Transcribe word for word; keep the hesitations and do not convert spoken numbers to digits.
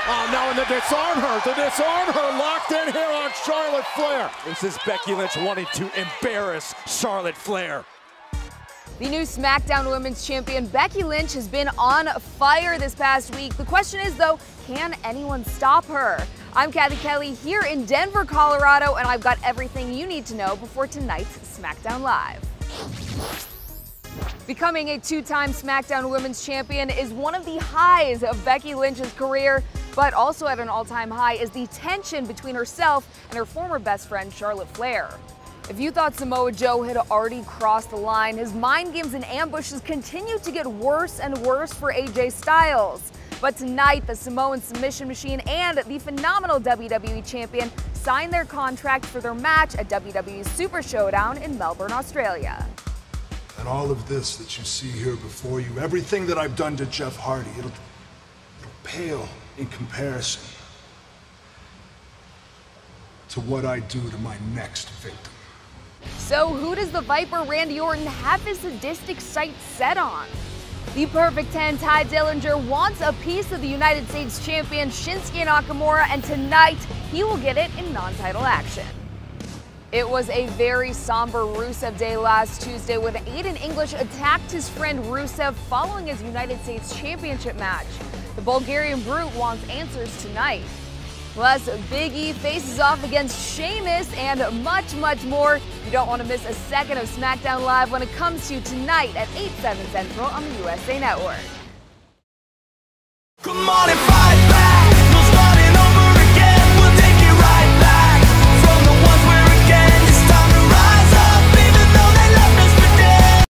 Oh, now and the disarm her, the disarm her, locked in here on Charlotte Flair. This is Becky Lynch wanting to embarrass Charlotte Flair. The new SmackDown Women's Champion Becky Lynch has been on fire this past week. The question is, though, can anyone stop her? I'm Kathy Kelly here in Denver, Colorado, and I've got everything you need to know before tonight's SmackDown Live. Becoming a two-time SmackDown Women's Champion is one of the highs of Becky Lynch's career, but also at an all-time high is the tension between herself and her former best friend, Charlotte Flair. If you thought Samoa Joe had already crossed the line, his mind games and ambushes continue to get worse and worse for A J Styles. But tonight, the Samoan Submission Machine and the phenomenal W W E Champion signed their contract for their match at W W E's Super Showdown in Melbourne, Australia. And all of this that you see here before you, everything that I've done to Jeff Hardy, it'll, it'll pale in comparison to what I do to my next victim. So who does the Viper Randy Orton have his sadistic sights set on? The Perfect ten, Ty Dillinger, wants a piece of the United States champion Shinsuke Nakamura, and tonight he will get it in non-title action. It was a very somber Rusev Day last Tuesday when Aiden English attacked his friend Rusev following his United States Championship match. The Bulgarian Brute wants answers tonight. Plus, Big E faces off against Sheamus and much, much more. You don't want to miss a second of SmackDown Live when it comes to you tonight at eight, seven Central on the U S A Network. Come on and fight.